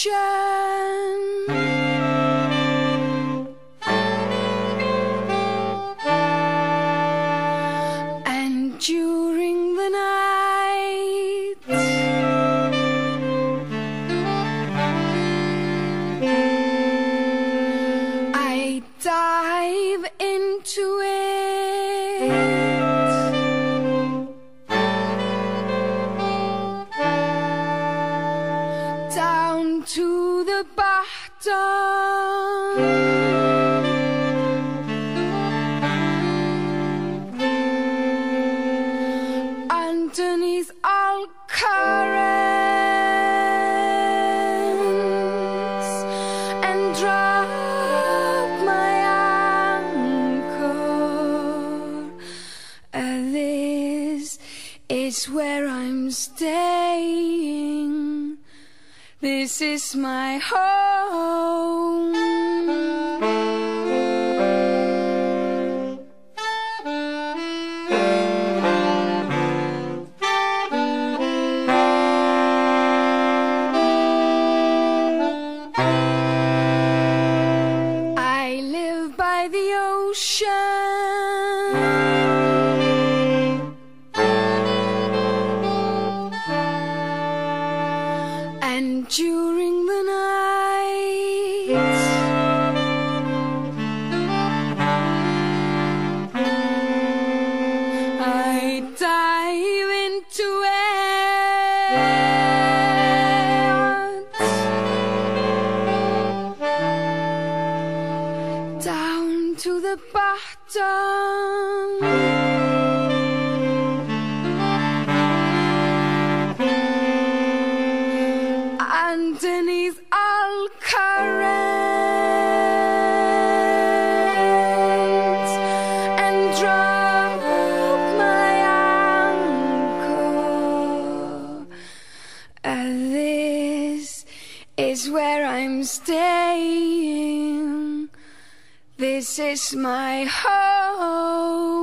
ocean, and during the night I dive into it, down to the bottom, underneath all currents, and drop my anchor. This is where I'm staying. This is my home. I live by the ocean, and during the night I dive into it, down to the bottom, underneath all currents, and drop my anchor. This is where I'm staying. This is my home.